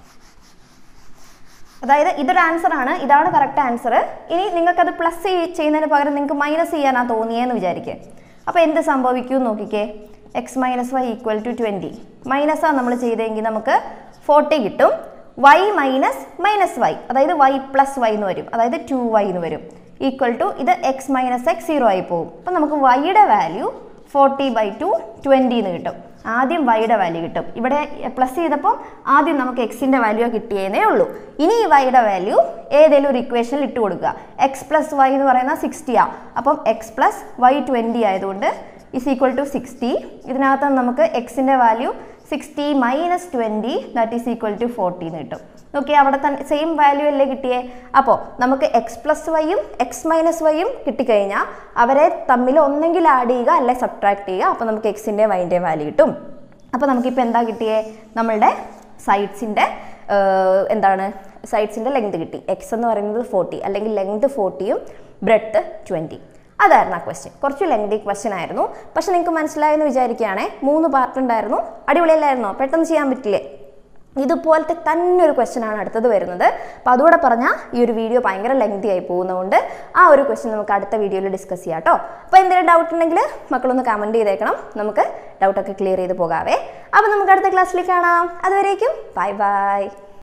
അതായത് ഇതൊരു ആൻസർ ആണ്, ഇതാണ് കറക്റ്റ് ആൻസർ. ഇനി നിങ്ങൾക്കത് പ്ലസ് ചെയ്യുന്നതിന് പകരം നിങ്ങൾക്ക് മൈനസ് ചെയ്യാനാണ് തോന്നിയെന്ന് വിചാരിക്കുക. അപ്പോൾ എന്ത് സംഭവിക്കും നോക്കിക്കേ? X minus Y equal to 20. മൈനസാണ് നമ്മൾ ചെയ്തെങ്കിൽ നമുക്ക് 40 കിട്ടും. വൈ മൈനസ് വൈ, അതായത് വൈ പ്ലസ് വൈ എന്ന് വരും, അതായത് 2y എന്ന് വരും. ഈക്വൽ ടു ഇത് എക്സ് മൈനസ് എക്സ് 0 ആയി പോകും. അപ്പം നമുക്ക് വൈയുടെ വാല്യൂ 40/2 20 എന്ന് കിട്ടും. ആദ്യം വൈയുടെ വാല്യൂ കിട്ടും. ഇവിടെ പ്ലസ് ചെയ്തപ്പോൾ ആദ്യം നമുക്ക് എക്സിൻ്റെ വാല്യൂ കിട്ടിയതേ ഉള്ളൂ. ഇനി ഈ വൈയുടെ വാല്യൂ ഏതെങ്കിലും ഒരു ഇക്വേഷനിൽ ഇട്ട് കൊടുക്കുക. എക്സ് പ്ലസ് വൈ എന്ന് പറയുന്നത് 60 ആണ്. അപ്പം എക്സ് പ്ലസ് വൈ 20 ആയതുകൊണ്ട് ഇസ് ഈക്വൽ ടു 60. ഇതിനകത്ത് നമുക്ക് എക്സിൻ്റെ value 60 minus 20 that is equal to 40 എന്ന് കിട്ടും. ഓക്കെ, അവിടെ തന്നെ സെയിം വാല്യൂ അല്ലേ കിട്ടിയേ? അപ്പോൾ നമുക്ക് എക്സ് പ്ലസ് വൈയും എക്സ് മൈനസ് വൈയും കിട്ടിക്കഴിഞ്ഞാൽ അവരെ തമ്മിൽ ഒന്നെങ്കിൽ ആഡ് ചെയ്യുക അല്ലെ സബ്ട്രാക്ട് ചെയ്യുക. അപ്പോൾ നമുക്ക് എക്സിൻ്റെ വൈൻ്റെ വാല്യൂ കിട്ടും. അപ്പോൾ നമുക്കിപ്പോൾ എന്താ കിട്ടിയേ? നമ്മളുടെ സൈഡ്സിൻ്റെ സൈഡ്സിൻ്റെ ലെങ്ത് കിട്ടി. എക്സ് എന്ന് പറയുന്നത് 40, അല്ലെങ്കിൽ ലെങ്ത് 40യും ബ്രെഡ്ത്ത് 20. അതായിരുന്നു ആ ക്വസ്റ്റ്യൻ. കുറച്ച് ലെങ്തി ക്വസ്റ്റ്യൻ ആയിരുന്നു, പക്ഷെ നിങ്ങൾക്ക് മനസ്സിലായെന്ന് വിചാരിക്കുകയാണേ. 3 പാർട്ട് ഉണ്ടായിരുന്നു. അടിപൊളിയല്ലായിരുന്നോ? പെട്ടെന്ന് ചെയ്യാൻ പറ്റില്ലേ? ഇതുപോലത്തെ തന്നെ ഒരു ക്വസ്റ്റ്യൻ ആണ് അടുത്തത് വരുന്നത്. അപ്പോൾ അതുകൂടെ പറഞ്ഞാൽ ഈ ഒരു വീഡിയോ ഭയങ്കര ലെങ്തി ആയി പോകുന്നതുകൊണ്ട് ആ ഒരു ക്വസ്റ്റ്യൻ നമുക്ക് അടുത്ത വീഡിയോയിൽ ഡിസ്കസ് ചെയ്യാം കേട്ടോ. അപ്പോൾ എന്തെങ്കിലും ഡൗട്ട് ഉണ്ടെങ്കിൽ മക്കളൊന്ന് കമൻറ്റ് ചെയ്തേക്കണം, നമുക്ക് ഡൗട്ടൊക്കെ ക്ലിയർ ചെയ്ത് പോകാവേ. അപ്പോൾ നമുക്ക് അടുത്ത ക്ലാസ്സിലേക്ക് കാണാം. അതുവരേക്കും ബൈ ബൈ.